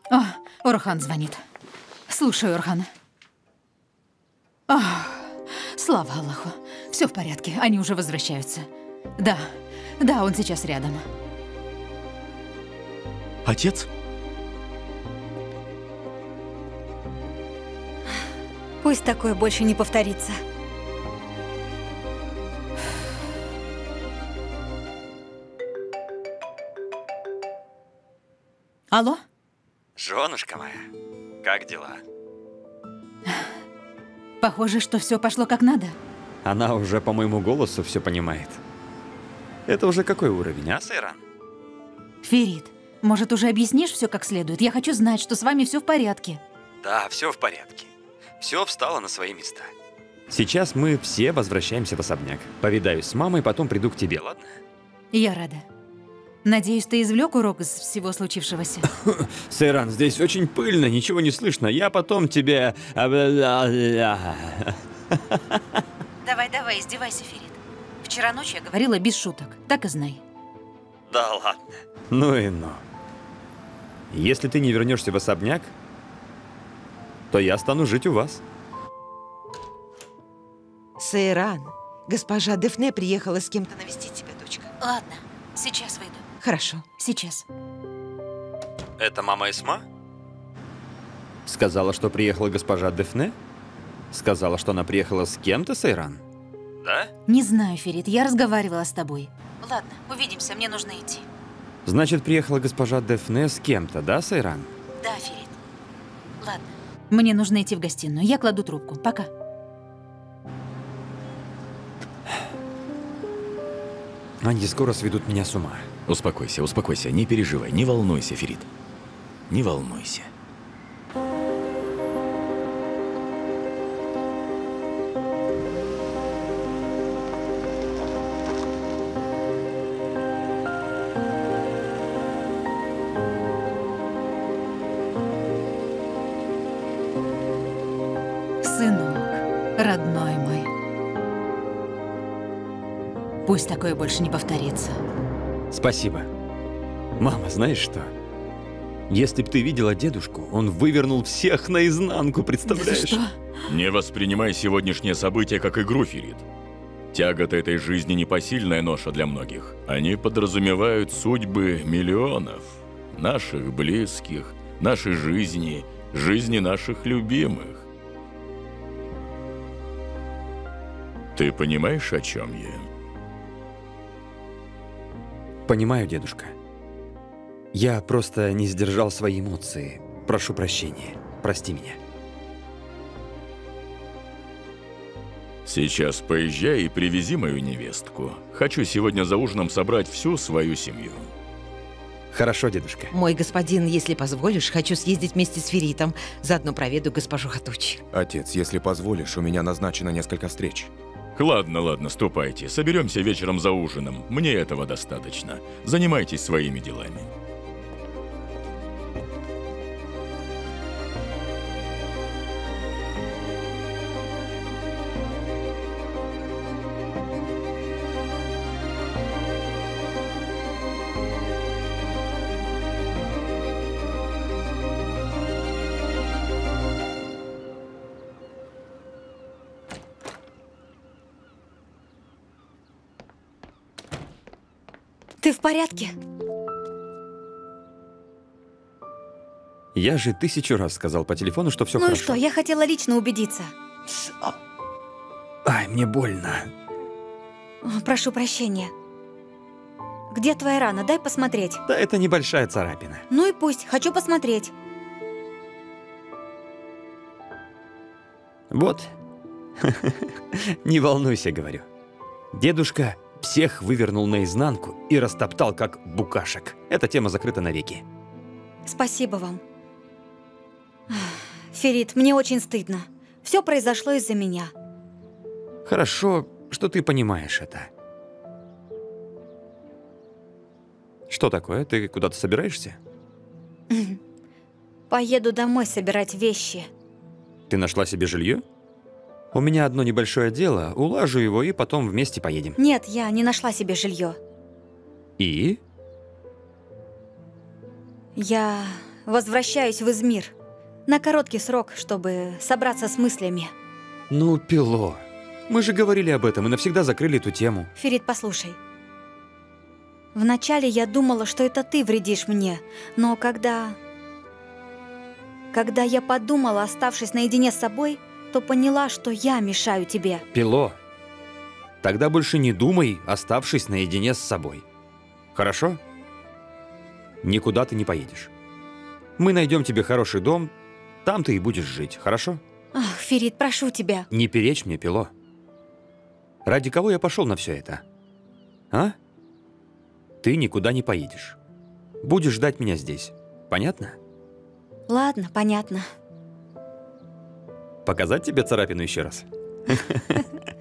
О, Орхан звонит. Слушай, Орхан. Слава Аллаху. Все в порядке, они уже возвращаются. Да, он сейчас рядом. Отец? Пусть такое больше не повторится. Алло? Женушка моя, как дела? Похоже, что все пошло как надо. Она уже по моему голосу все понимает. Это уже какой уровень, а, Сейран? Ферид, может, уже объяснишь все как следует? Я хочу знать, что с вами все в порядке. Да, все в порядке. Все встало на свои места. Сейчас мы все возвращаемся в особняк. Повидаюсь с мамой, потом приду к тебе, ладно? Я рада. Надеюсь, ты извлек урок из всего случившегося? Сейран, здесь очень пыльно, ничего не слышно. Я потом тебе... Давай, издевайся, Ферид. Вчера ночью я говорила без шуток, так и знай. Да ладно. Ну и ну. Если ты не вернешься в особняк, то я стану жить у вас. Сейран, госпожа Дефне приехала с кем-то навестить тебя, дочка. Ладно, сейчас выйду. Хорошо. Сейчас. Это мама Эсма? Сказала, что приехала госпожа Дефне? Сказала, что она приехала с кем-то, Сейран? Да? Не знаю, Ферид, я разговаривала с тобой. Ладно, увидимся, мне нужно идти. Значит, приехала госпожа Дефне с кем-то, да, Сейран? Да, Ферид. Ладно. Мне нужно идти в гостиную. Я кладу трубку. Пока. Они скоро сведут меня с ума. Успокойся, успокойся, не переживай, не волнуйся, Ферид. Не волнуйся. Сынок, родной мой. Пусть такое больше не повторится. Спасибо. Мама, знаешь что? Если б ты видела дедушку, он вывернул всех наизнанку, представляешь? Что? Не воспринимай сегодняшнее событие как игру, Ферид. Тяготы этой жизни непосильная ноша для многих. Они подразумевают судьбы миллионов. Наших близких, нашей жизни, жизни наших любимых. Ты понимаешь, о чем я? Понимаю, дедушка. Я просто не сдержал свои эмоции. Прошу прощения. Прости меня. Сейчас поезжай и привези мою невестку. Хочу сегодня за ужином собрать всю свою семью. Хорошо, дедушка. Мой господин, если позволишь, хочу съездить вместе с Феритом. Заодно проведу госпожу Хатучи. Отец, если позволишь, у меня назначено несколько встреч. Ладно, ступайте. Соберемся вечером за ужином. Мне этого достаточно. Занимайтесь своими делами. Ты в порядке? Я же 1000 раз сказал по телефону, что все Ну и хорошо. что, я хотела лично убедиться. Ай, мне больно. Прошу прощения. Где твоя рана? Дай посмотреть. Да это небольшая царапина. Ну и пусть, хочу посмотреть. Вот. Не волнуйся, говорю. Дедушка всех вывернул наизнанку и растоптал, как букашек. Эта тема закрыта навеки. Спасибо вам. Ферид, мне очень стыдно. Все произошло из-за меня. Хорошо, что ты понимаешь это. Что такое? Ты куда-то собираешься? Поеду домой собирать вещи. Ты нашла себе жилье? У меня одно небольшое дело, улажу его и потом вместе поедем. Нет, я не нашла себе жилье. И? Я возвращаюсь в Измир. На короткий срок, чтобы собраться с мыслями. Ну, Пило, мы же говорили об этом и навсегда закрыли эту тему. Ферит, послушай. Вначале я думала, что это ты вредишь мне, но когда я подумала, оставшись наедине с собой, то поняла, что я мешаю тебе. Пило, тогда больше не думай, оставшись наедине с собой. Хорошо? Никуда ты не поедешь. Мы найдем тебе хороший дом, там ты и будешь жить, хорошо? Ах, Ферит, прошу тебя. Не перечь мне, Пило. Ради кого я пошел на все это? А? Ты никуда не поедешь. Будешь ждать меня здесь. Понятно? Ладно, понятно. Показать тебе царапину еще раз?